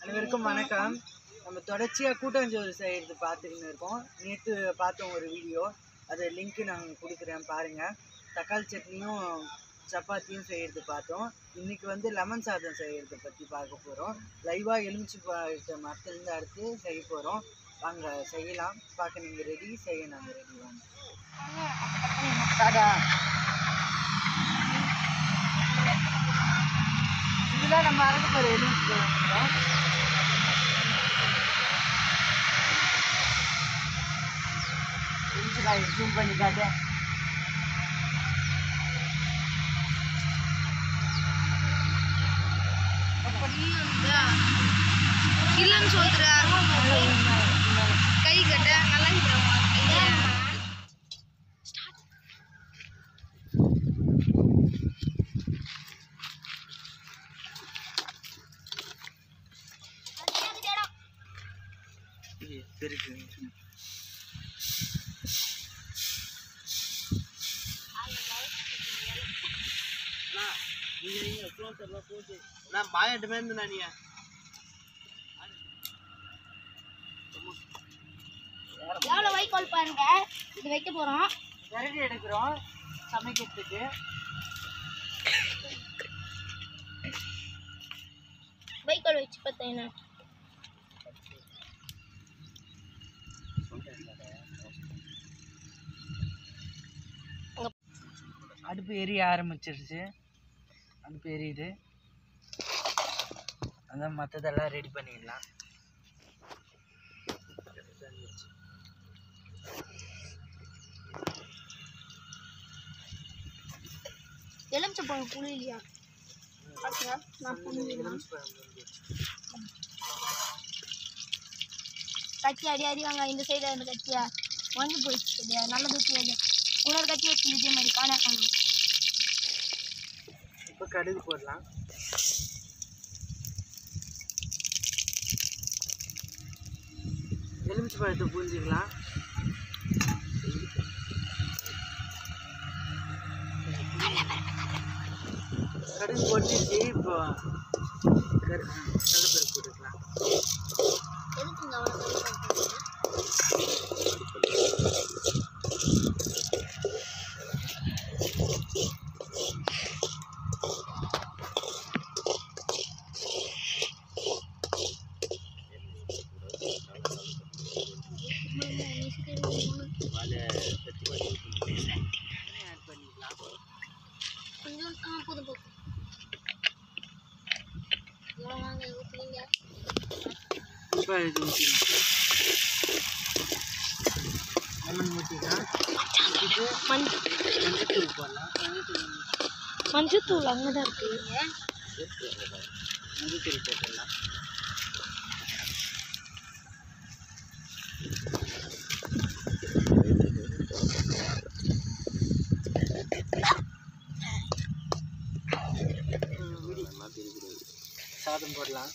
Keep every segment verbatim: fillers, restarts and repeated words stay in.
அனைவருக்கும் வணக்கம். நம்ம தொடர்ச்சியாக கூட்டாஞ்சோறு செய்கிறது பார்த்துக்கின்னு இருக்கோம். நேற்று பார்த்தோம் ஒரு வீடியோ, அது லிங்க்கு நாங்கள் கொடுக்குறேன் பாருங்கள். தக்காளி சட்னியும் சப்பாத்தியும் செய்கிறது பார்த்தோம். இன்றைக்கி வந்து லெமன் சாதம் செய்கிறத பற்றி பார்க்க போகிறோம். லைவாக எலுமிச்சி பழத்தை மரத்துலேருந்து அடுத்து செய்ய போகிறோம். வாங்க செய்யலாம். பார்க்க நீங்கள் ரெடி, செய்ய நாங்கள் ரெடி. வாங்க இதுதான் நம்ம அரைக்க போகிற எலுமிச்சி பழம். எலுமிச்சிக்காய் ஜூம் பண்ணி காட்டேன். இல்லைன்னு சொல்றா கை கட்ட நல்லா பெருக்கு நான் பாயட்டுமே இருந்தேன். நீ எவ்வளோ வைக்கோல் பாருங்க. இது வைக்க போறோம். விறகு எடுக்கிறோம் சமைக்கிறதுக்கு. வைக்கோல் வச்சு பார்த்தீங்கன்னா அடுப்பு எரிய ஆரம்பிச்சிருச்சு. அடுப்பு எரியுது. அதான் மற்றதெல்லாம் ரெடி பண்ணிடலாம். எலுமிச்சை பழம் புளி இல்லையா? பார்த்தீங்களா? நான் புளி கத்தி அடி அடி வாங்க. இந்த சைடு அந்த கத்தியா வாங்கி போயிடுச்சு. இல்லையா? நல்லது தெரியாது. இன்னொரு கத்தி வச்சு இதே மாதிரி காணா காணும். இப்போ கடுகு போடலாம். எலுமிச்சை பழத்தை புரிஞ்சுக்கலாம். கடுகு போட்டுச்சு. இப்போ கரு கடலைப்பருப்பு போட்டுக்கலாம். எதுக்குங்க அவ்வளோ கொஞ்சம் ஆ போதும் போதும். எவ்வளோ வாங்க ஊற்றுவீங்க? இப்போ இது ஊற்றிக்கலாம். லெமன் ஊற்றிக்கலாம். ஊற்றிட்டு மஞ்சள் மஞ்சத்தூள் போடலாம். மஞ்சத்தூள் மஞ்சத்தூள் அங்கே தான் இருக்கு. மஞ்சத்தூள் போட்டுடலாம். சாதம் போடலாம்.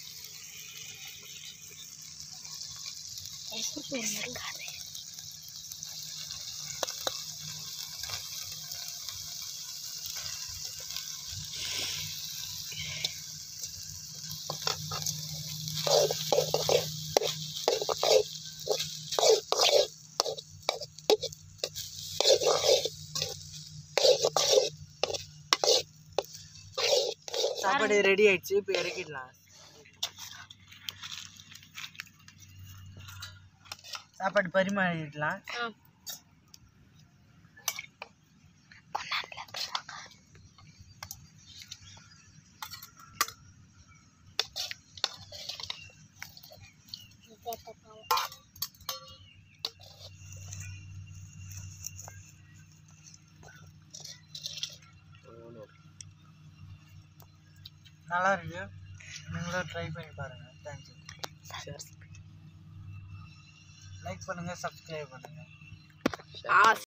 சாப்பாடு ரெடி ஆயிடுச்சு. இப்போ இறக்கிடலாம். சாப்பாடு பரிமாறிடலாம். நல்லா இருக்கு. நீங்களும் ட்ரை பண்ணி பாருங்கள். தேங்க்யூ. லைக் பண்ணுங்கள், சப்ஸ்கிரைப் பண்ணுங்கள்.